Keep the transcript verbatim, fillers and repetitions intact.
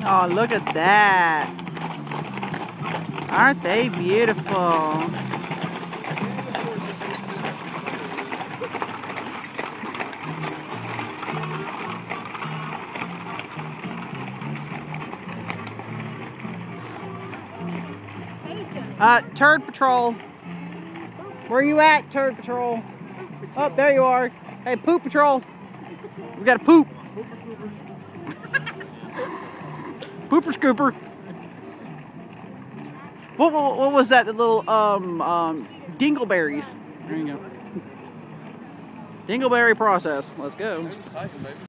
Oh, look at that. Aren't they beautiful? Uh, Turd Patrol. Where are you at, Turd Patrol? Oh, there you are. Hey, Poop Patrol. We got a poop. Pooper Scooper. What, what, what was that? The little um, um, dingleberries. There you go. Dingleberry process. Let's go.